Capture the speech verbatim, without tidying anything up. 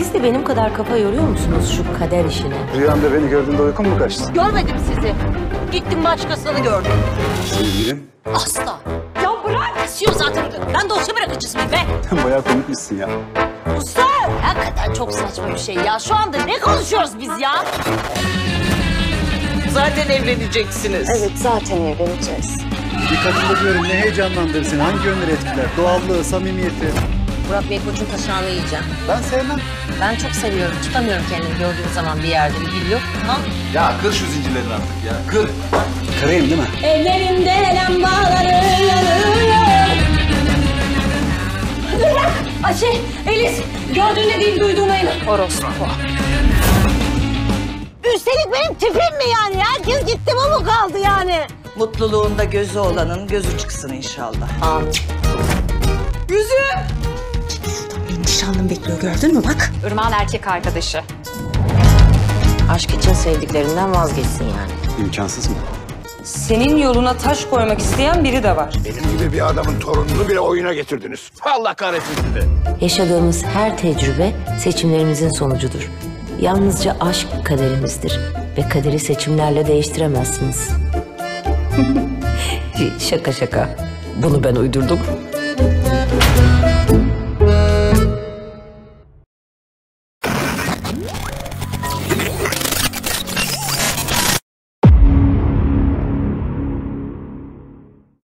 Siz de benim kadar kafa yoruyor musunuz şu kader işine? Rüyamda beni gördüğünde uykun mu kaçtı? Görmedim sizi. Gittim başkasını gördüm. Sevgilim. Asla. Ya bırak. Kesiyor zaten. Ben dosya bırakıcısı mıyım be? Sen bayağı komikmişsin ya. Usta. Hakikaten çok saçma bir şey ya. Şu anda ne konuşuyoruz biz ya? Zaten evleneceksiniz. Evet, zaten evleneceğiz. Bir kadında diyorum ne heyecanlandırır seni? Hangi yönleri etkiler? Doğallığı, samimiyeti. Murat Bey koçun taşağını yiyeceğim. Ben sevmem. Ben çok seviyorum. Tutamıyorum kendimi gördüğüm zaman bir yerde. Bir gül yok. Ha? Ya kır şu zincirlerini artık ya. Kır. Karayım değil mi? Ellerimde lambaları yanıyor. Bırak! Ayşe, Elis. Gördüğüne değil duyduğuna inan. Orospu. Üstelik benim tipim mi yani? Herkes gitti bu mu kaldı yani? Mutluluğunda gözü olanın gözü çıksın inşallah. Amin. Yüzüm! Benim nişanlım bekliyor, gördün mü bak? Irmak'ın erkek arkadaşı. Aşk için sevdiklerinden vazgeçsin yani. İmkansız mı? Senin yoluna taş koymak isteyen biri de var. Benim gibi bir adamın torununu bile oyuna getirdiniz. Allah kahretsin sizi. Yaşadığımız her tecrübe seçimlerimizin sonucudur. Yalnızca aşk kaderimizdir ve kaderi seçimlerle değiştiremezsiniz. Şaka şaka. Bunu ben uydurdum.